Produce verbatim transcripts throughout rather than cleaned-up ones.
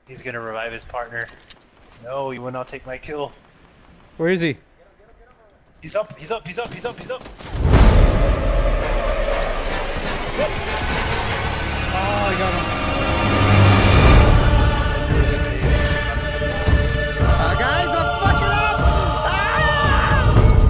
He's gonna revive his partner. No, he will not take my kill. Where is he? He's up, he's up, he's up, he's up, he's up! Oh, I got him. Uh, guys, I'm fucking up! Ah!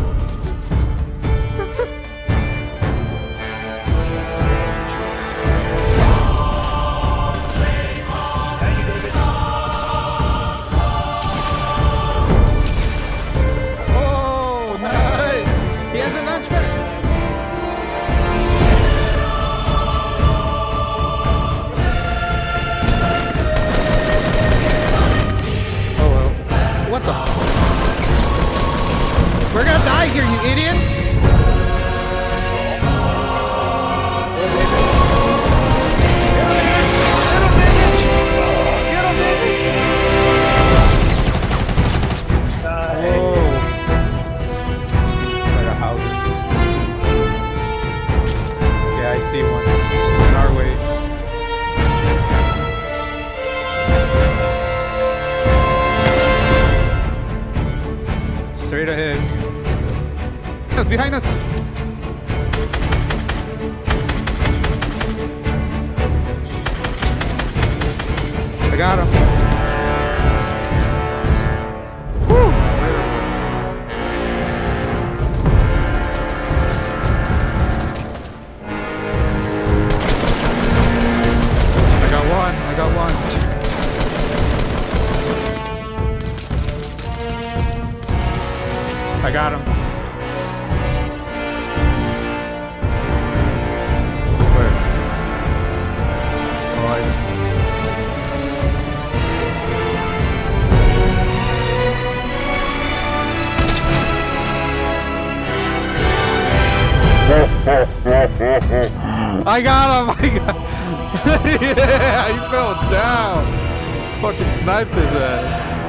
Oh, nice! He has a launch pad. What the? We're gonna die here, you idiot! Like a house. Yeah, I see one. In our way. Straight ahead. It's behind us. I got him. Woo. I got one. I got one. I got him. Where? Oh, I... I got him! I got... Yeah, he fell down! Fucking sniped his ass.